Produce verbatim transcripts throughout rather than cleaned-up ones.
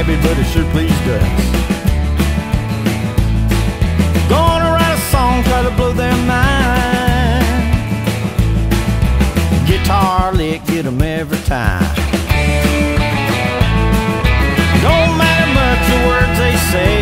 happy, but it sure pleased us. Gonna write a song, try to blow their mind. Guitar lick, get them every time. Don't matter much the words they say.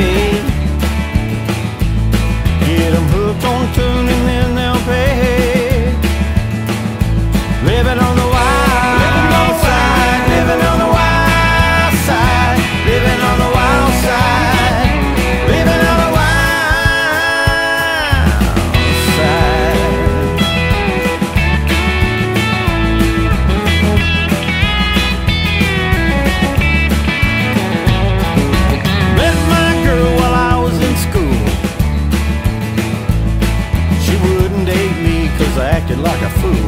Get them hooked on tune and then they'll pay. Living on the wild, living on the side, living on the wild side, living on the wild side, living on the wild side. Met my girl while I was in school. She wouldn't date me 'cause I acted like a fool.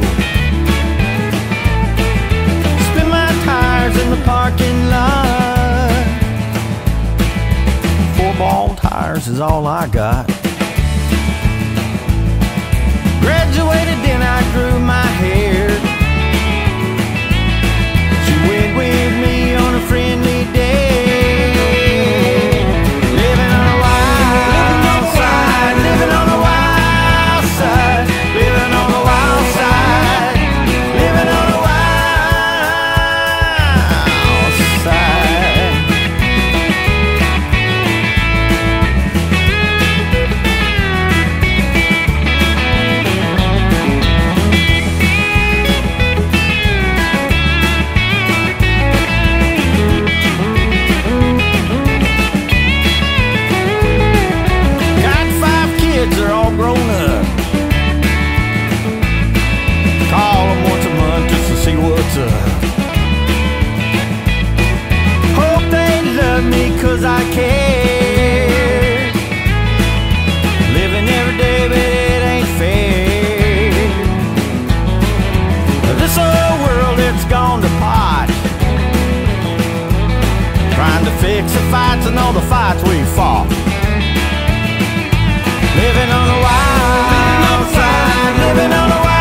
In the parking lot, four ball tires is all I got. Graduated, then I grew my hair. She went with me on a friendly day. Living on the wild side, living on the wild side, living on the wild side, living on the wild I care. Living every day, but it ain't fair. This old world, it's gone to pot. Trying to fix the fights and all the fights we fought. Living on the wild side, living on the wild